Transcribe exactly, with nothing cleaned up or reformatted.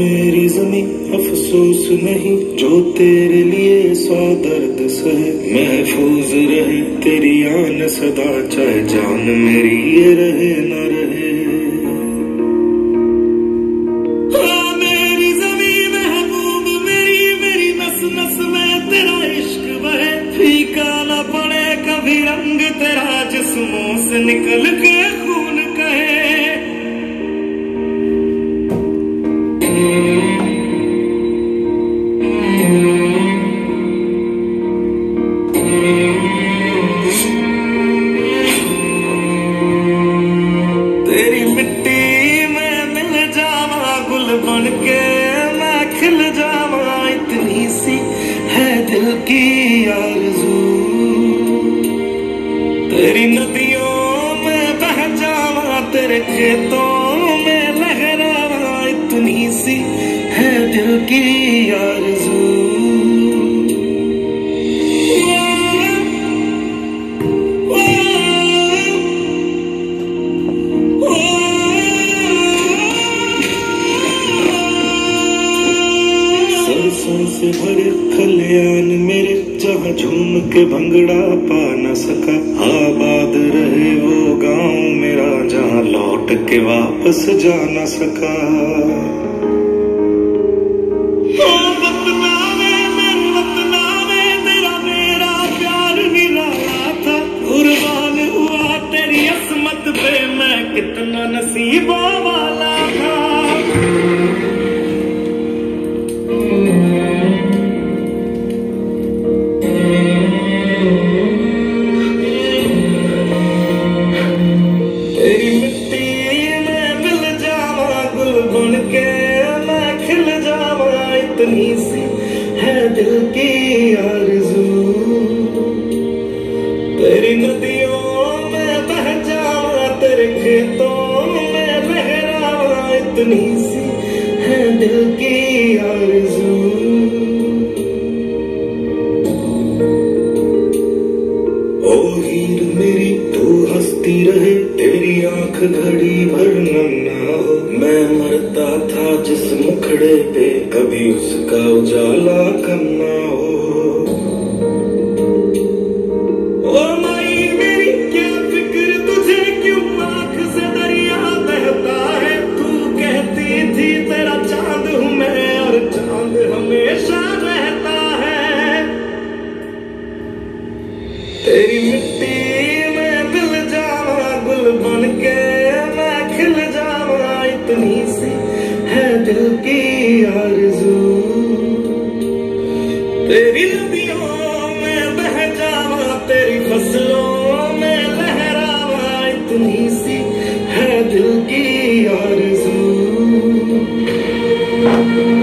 मेरी ज़मीं अफसोस नहीं जो तेरे लिए सौ दर्द सहे, महफूज रहे तेरी आन सदा चाहे जान मेरी ये रहे न रहे। हाँ मेरी ज़मीं महबूब मेरी, मेरी नस नस में तेरा इश्क बहे, फीका न पड़े कभी रंग तेरा जिस्मों से निकल के खून कहे। तेरी मिट्टी में मिल जावा गुल बन के मैं खिल जावा, इतनी सी है दिल की आरज़ू। तेरी नदियों में बह जावा तेरे खेतों में लहरावा, इतनी सी है दिल की आरज़ू। सरसों से भरे खलियान मेरे जहाँ झूम के भंगड़ा पा न सका, आबाद रहे वो गांव मेरा जहाँ लौट के वापस जा न सका। वतनावे मेरे वतनावे तेरा मेरा प्यार निराला था, कुर्बान हुआ तेरी असमत पे मैं कितना नसीबों वाला था। तेरी मिट्टी में मिल जावा गुल बन के मैं खिल जावा, इतनी सी है दिल की आरज़ू। तेरी नदियों में बह जावा तेरे खेतों में लहरावा, इतनी सी है दिल की आरज़ू। ओ हीर मेरी तू हंसती रहे तेरी आंख घड़ी भर नम ना हो, मैं मरता था जिस मुखड़े पे कभी उसका उजाला कम ना हो। ओ माई मेरी क्या फिक्र तुझे क्यों आंख से दरिया बहता है, तू कहती थी तेरा चांद हूँ मैं और चांद हमेशा रहता है। तेरी मिट्टी में मिल जावा गुल बन के मैं खिल जावा, इतनी सी है दिल की आरज़ू। तेरी नदियों में बह जावा तेरी फसलों में लहरावा, इतनी सी है दिल की आरज़ू।